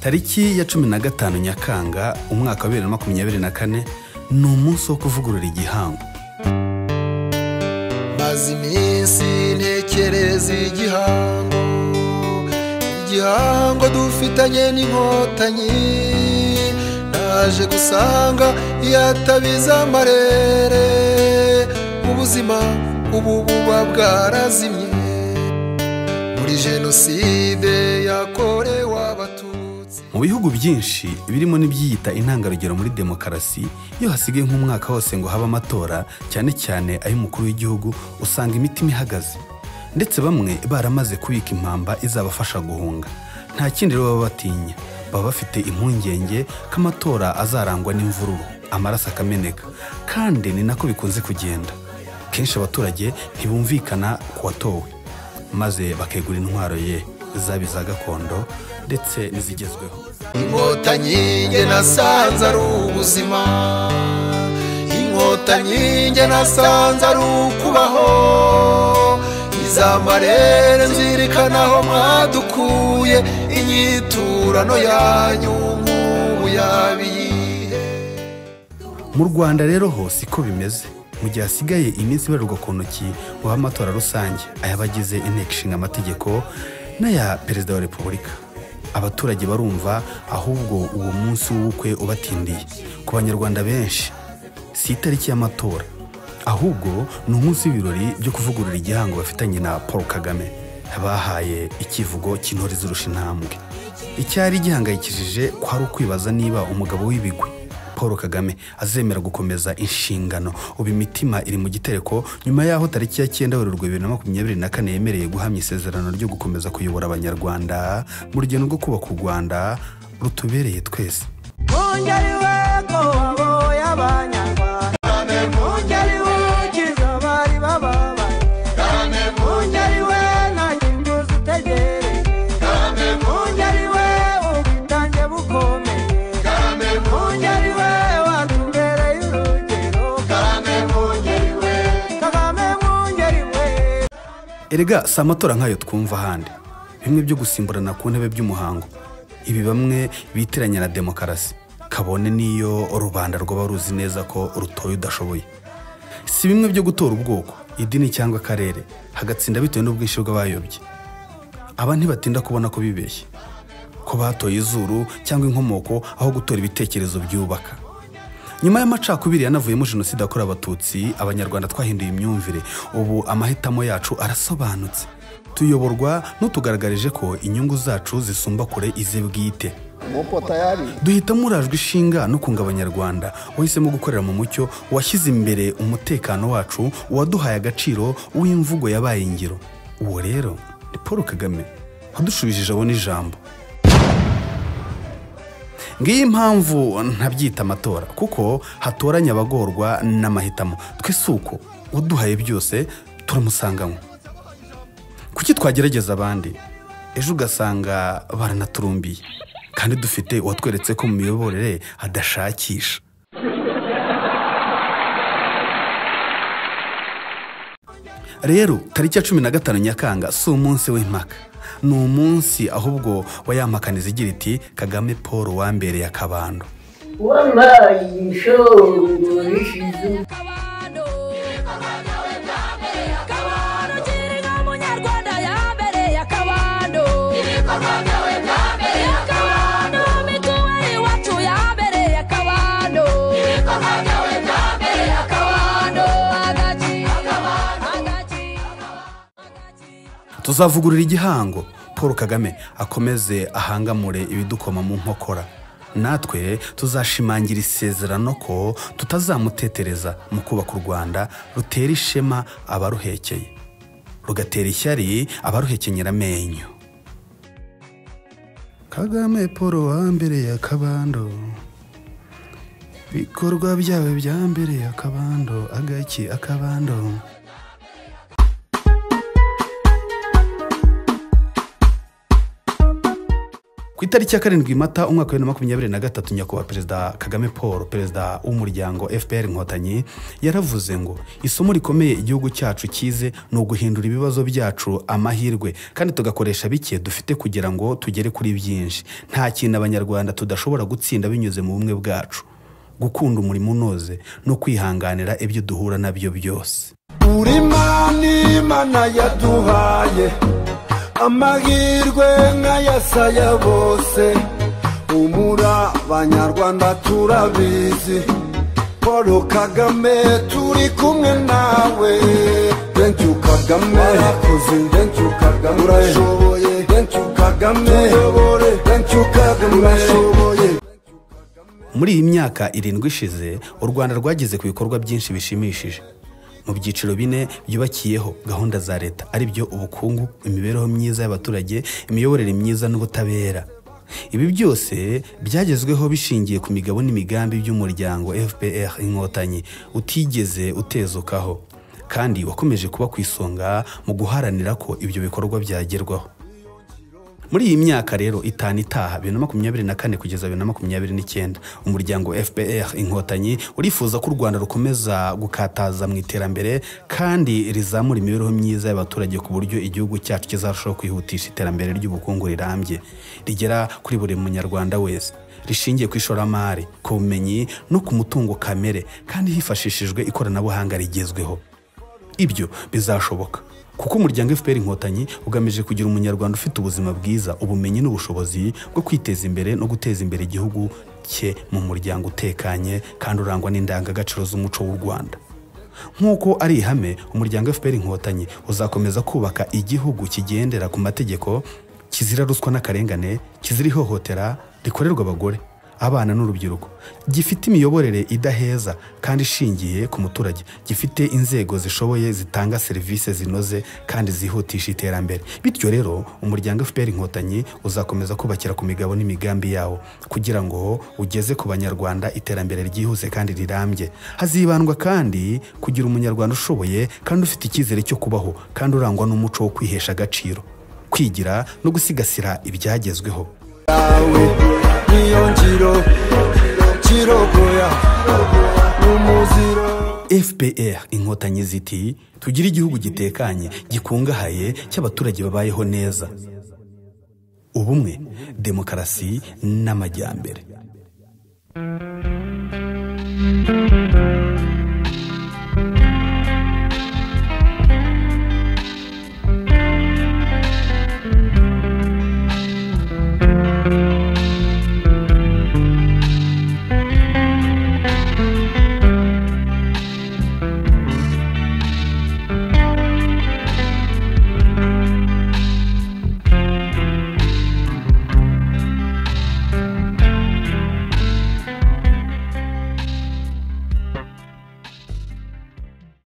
Tariki ya 15 Nyakanga umwaka wa 2024 ni umunsi wo kuvugurura igihango. Maze iminsi ntekereza igihango dufitanye n'inkotanyi, naje gusanga yatabiza amarere, ubuzima ubu buba bwarazimye muri jenoside yakorewe abatutsi. Mu bihugu byinshi birimo n'ibyiyita intangarugero muri demokarasi, iyo hasigaye nk'umwaka wose ngo haba amatora, cyane cyane ay'umukuru w'igihugu, usanga imitima ihagaze, ndetse bamwe baramaze kubika impamba izabafasha guhunga. Nta kindi rero baba batinya, baba bafite impungenge ko amatora azarangwa n'imvururu, amaraso akameneka, kandi ni nako bikunze kugenda. Kenshi abaturage ntibumvikana ku watowe, maze bakegura intwaro ye, zaba iza gakondo ndetse n'izigezweho. Inkotanyi nge nasanze ari ubuzima, inkotanyi nge nasanze ari ukubaho, izamarere nzirikanaho mwadukuye, inyiturano yanyu nk'ubu yabiyihe. Mu Rwanda rero ho siko bimeze. Mu gihe hasigaye iminsi ibarurwa ku ntoki ngo amatora rusange, ayabagize inteko ishinga amategeko n'aya perezida wa repubulika, abaturage barumva ahubwo uwo munsi w'ubukwe ubatindiye. Ku banyarwanda benshi si itariki y'amatora, ahubwo ni umunsi w'ibirori byo kuvugurura igihango bafitanye na Paul Kagame, bahaye ikivugo cy'intore zirusha intambwe. Icyari gihangayikishije kwari ukwibaza niba umugabo w'ibigwi Paul Kagame azemera gukomeza inshingano. Ubu imitima iri mu gitereko nyuma yaho tariki ya 9 Werurwe 2024 yemereye guhamya isezerano ryo gukomeza kuyobora abanyarwanda mu rugendo rwo kubaka u Rwanda rutubereye twese. Erega si amatora nk'ayo twumva ahandi, bimwe byo gusimburana ku ntebe by'umuhango. Ibi bamwe bitiranya na demokarasi, kabone niyo rubanda rwaba ruzi neza ko rutoye udashoboye. Si bimwe byo gutora ubwoko, idini cyangwa akarere, hagatsinda bitewe n'ubwinshi bw'abayobye. Aba ntibatinda kubona ko bibeshye, ko batoye izuru cyangwa inkomoko aho gutora ibitekerezo byubaka. Nyuma y'amacakubiri yanavuyemo jenoside yakorewe abatutsi, abanyarwanda twahinduye imyumvire. Ubu amahitamo yacu arasobanutse, tuyoborwa n'utugaragarije ko inyungu zacu zisumba kure ize bwite. Duhitamo urajwe ishinga no kunga abanyarwanda, wahisemo gukorera mu mucyo, washyize imbere umutekano wacu, waduhaye agaciro, uw'imvugo yabaye ingiro. Uwo rero ni Paul Kagame, wadushubije abona ijambo. Ngiyi impamvu ntabyita amatora, kuko hatoranya abagorwa n'amahitamo. Twese uko uduhaye byose turamusanganywe. Kuki twagerageza abandi ejo ugasanga baranaturumbiye, kandi dufite uwatweretse ko mu miyoborere adashakisha. Rero tariki ya 15 Nyakanga si umunsi w'impaka, ni umunsi ahubwo wayampakaniza igira iti Kagame Paul wambereye akabando. Tuzavugurura igihango, Paul Kagame akomeze ahangamure ibidukoma mu nkokora. Natwe tuzashimangira isezerano ko tutazamutetereza mu kubaka u Rwanda rutera ishema abaruhekeye, rugatera ishyari abaruhekenyera amenyo. Kagame Paul wambereye akabando, bikorwa byawe byambereye akabando, agaki akabando. ku itariki ya 7 Mata umwaka wa 2023 nyakubahwa Perezida Kagame Paul, perezida w'umuryango FPR Inkotanyi, yaravuze ngo isomo rikomeye igihugu cyacu kize no guhindura ibibazo byacu amahirwe kandi tugakoresha bike dufite kugira ngo tugere kuri byinshi. Nta kintu abanyarwanda tudashobora gutsinda binyuze mu bumwe bwacu, gukunda umurimo unoze no kwihanganira ibyo duhura nabyo byose. Uri Mana yaduhaye amahirwe nk'ayasaya bose, umura abanyarwanda turabizi, Paul Kagame turi kumwe nawe. Thank you Kagame, thank you Kagame, urashoboye. Thank you Kagame, thank you Kagame, urashoboye. Muri iyi myaka 7 ishize u Rwanda rwagize ku bikorwa byinshi bishimishije mu byiciro 4 byubakiyeho gahunda za leta, ari byo ubukungu, imibereho myiza y'abaturage, imiyoborere myiza n'ubutabera. Ibi byose byagezweho bishingiye ku migabo n'imigambi by'umuryango FPR Inkotanyi utigeze utezukaho, kandi wakomeje kuba ku isonga mu guharanira ko ibyo bikorwa byagerwaho. Muri iyi myaka rero 5 itaha 2024 kugeza 2029 umuryango FPR Inkotanyi urifuza ko u Rwanda rukomeza gukataza mu iterambere kandi rizamura imibereho myiza y'abaturage ku buryo igihugu cyacu kizarushaho kwihutisha iterambere ry'ubukungu rirambye rigera kuri buri munyarwanda wese, rishingiye ku ishoramari, ku bumenyi no ku mutungo kamere, kandi hifashishijwe ikoranabuhanga rigezweho. Ibyo bizashoboka kuko umuryango FPR Inkotanyi ugamije kugira umunyarwanda ufite ubuzima bwiza, ubumenyi n'ubushobozi bwo kwiteza imbere no guteza imbere igihugu cye mu muryango utekanye kandi urangwa n'indangagaciro z'umuco w'u Rwanda. Nk'uko ari ihame, umuryango FPR Inkotanyi uzakomeza kubaka igihugu kigendera ku mategeko, kizira ruswa n'akarengane, kizira ihohotera rikorerwa abagore, abana n'urubyiruko, gifite imiyoborere idaheza kandi ishingiye ku muturage, gifite inzego zishoboye zitanga serivisi zinoze kandi zihutisha iterambere. Bityo rero umuryango FPR Inkotanyi uzakomeza kubakira ku migabo n'imigambi yawo kugira ngo ugeze ku banyarwanda iterambere ryihuse kandi rirambye. Hazibandwa kandi kugira umunyarwanda ushoboye kandi ufite icyizere cyo kubaho kandi urangwa n'umuco wo kwihesha agaciro, kwigira no gusigasira ibyagezweho. FPR Inkotanyi ziti tugira igihugu gitekanye, gikungahaye, cy'abaturage babayeho neza, ubumwe, demokarasi n'amajyambere.